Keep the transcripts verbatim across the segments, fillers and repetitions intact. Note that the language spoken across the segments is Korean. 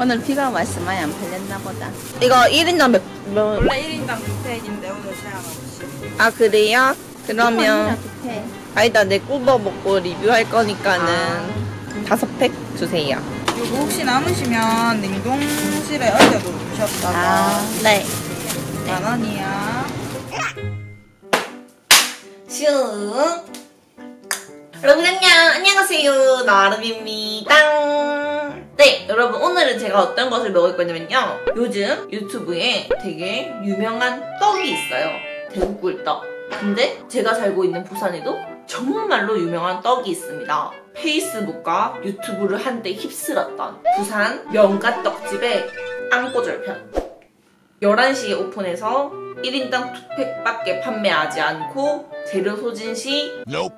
오늘 비가 와서 많이 안 팔렸나 보다. 이거 일 인당 몇, 몇... 원래 일 인당 두 팩인데 오늘 제한 없이. 아 그래요? 그러면 두 팩. 아니다, 내 굽어 먹고 리뷰할 거니까는 아. 다섯 팩 주세요. 이거 혹시 남으시면 냉동실에 얼려도 두셨다가 아, 네. 만 원이야. 슝. 여러분 안녕, 안녕하세요, 나름입니다. 네, 여러분 오늘은 제가 어떤 것을 먹을 거냐면요, 요즘 유튜브에 되게 유명한 떡이 있어요. 대구꿀떡. 근데 제가 살고 있는 부산에도 정말로 유명한 떡이 있습니다. 페이스북과 유튜브를 한때 휩쓸었던 부산 명가떡집의 앙꼬절편. 열한 시에 오픈해서 일 인당 두 팩밖에 판매하지 않고 재료 소진 시 nope.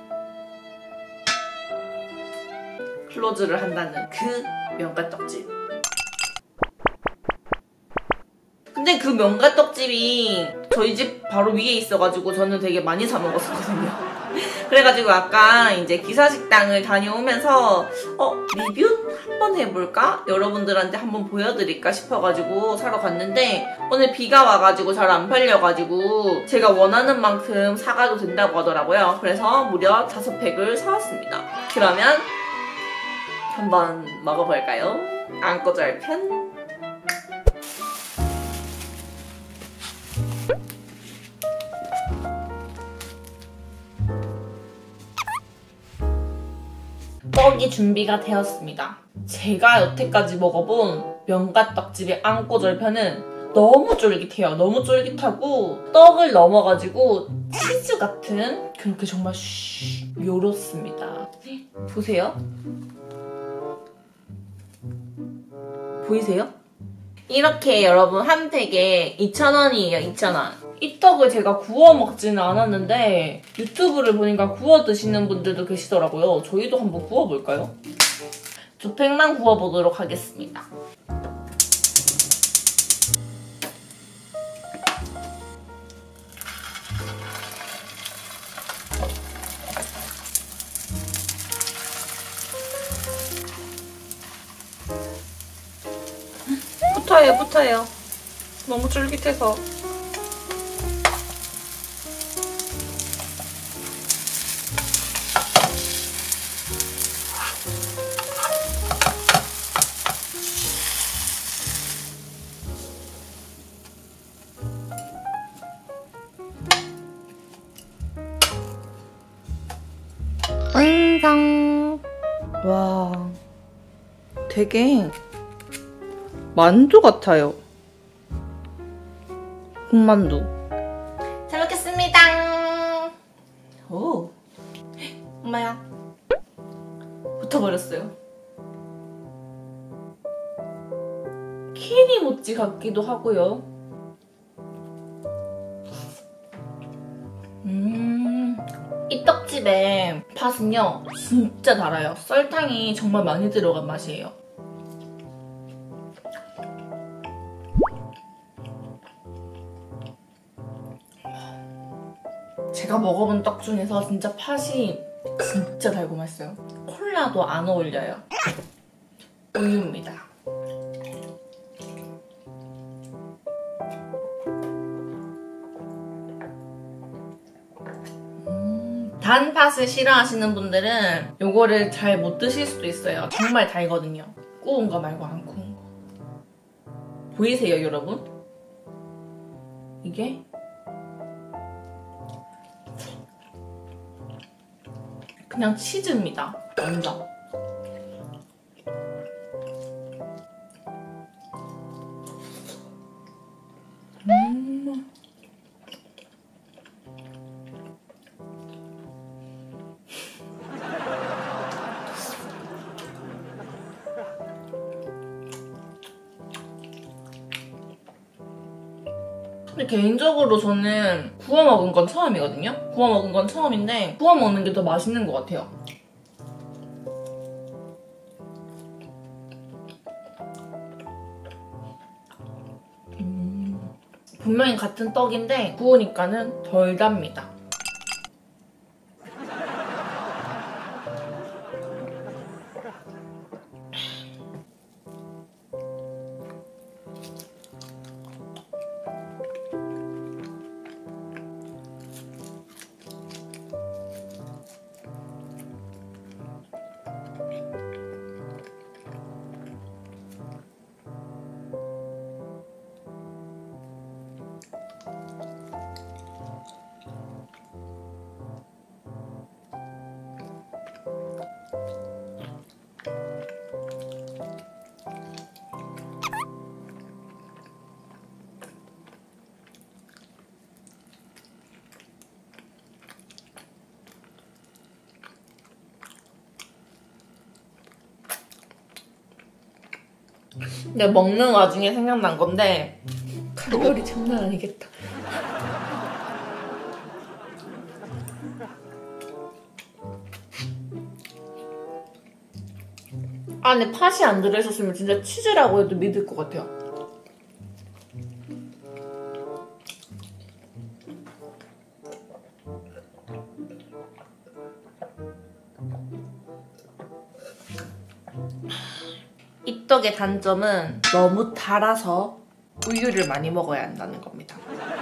클로즈를 한다는 그 명가떡집. 근데 그 명가떡집이 저희 집 바로 위에 있어가지고 저는 되게 많이 사 먹었었거든요. 그래가지고 아까 이제 기사식당을 다녀오면서 어? 리뷰 한번 해볼까? 여러분들한테 한번 보여드릴까 싶어가지고 사러 갔는데 오늘 비가 와가지고 잘 안 팔려가지고 제가 원하는 만큼 사가도 된다고 하더라고요. 그래서 무려 다섯 팩을 사왔습니다. 그러면 한번 먹어볼까요? 앙꼬절편. 떡이 준비가 되었습니다. 제가 여태까지 먹어본 명가떡집의 앙꼬절편은 너무 쫄깃해요. 너무 쫄깃하고 떡을 넘어가지고 치즈 같은 그렇게 정말 쉬 요렇습니다. 보세요. 보이세요? 이렇게 여러분 한 팩에 이천 원이에요. 이천 원. 이 떡을 제가 구워 먹지는 않았는데 유튜브를 보니까 구워 드시는 분들도 계시더라고요. 저희도 한번 구워볼까요? 두 팩만 구워보도록 하겠습니다. 붙어요, 붙어요. 너무 쫄깃해서. 완성. 와, 되게 만두 같아요. 군만두. 잘 먹겠습니다. 오, 엄마야. 붙어버렸어요. 키리모찌 같기도 하고요. 음, 이 떡집의 팥은요 진짜 달아요. 설탕이 정말 많이 들어간 맛이에요. 제가 먹어본 떡 중에서 진짜 팥이 진짜 달고 맛있어요. 콜라도 안 어울려요. 우유입니다. 음, 단 팥을 싫어하시는 분들은 요거를 잘 못 드실 수도 있어요. 정말 달거든요. 구운 거 말고 안 구운 거. 보이세요, 여러분? 이게 그냥 치즈입니다. 완전. 음. 근데 개인적으로 저는 구워 먹은 건 처음이거든요? 구워 먹은 건 처음인데 구워 먹는 게 더 맛있는 것 같아요. 음, 분명히 같은 떡인데 구우니까는 덜 답니다. 근데 먹는 와중에 생각난 건데 칼로리 장난 아니겠다. 안에 팥이 안 들어있었으면 진짜 치즈라고 해도 믿을 것 같아요. 이 떡의 단점은 너무 달아서 우유를 많이 먹어야 한다는 겁니다.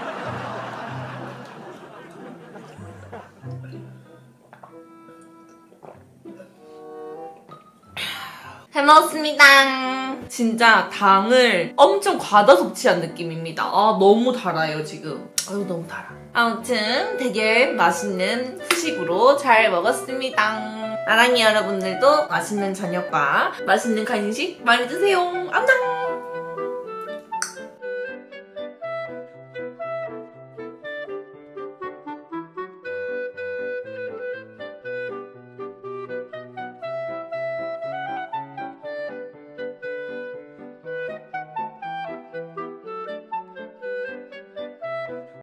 잘 먹었습니다. 진짜 당을 엄청 과다 섭취한 느낌입니다. 아 너무 달아요 지금. 아유 너무 달아. 아무튼 되게 맛있는 후식으로 잘 먹었습니다. 나랑이 여러분들도 맛있는 저녁과 맛있는 간식 많이 드세요. 안녕.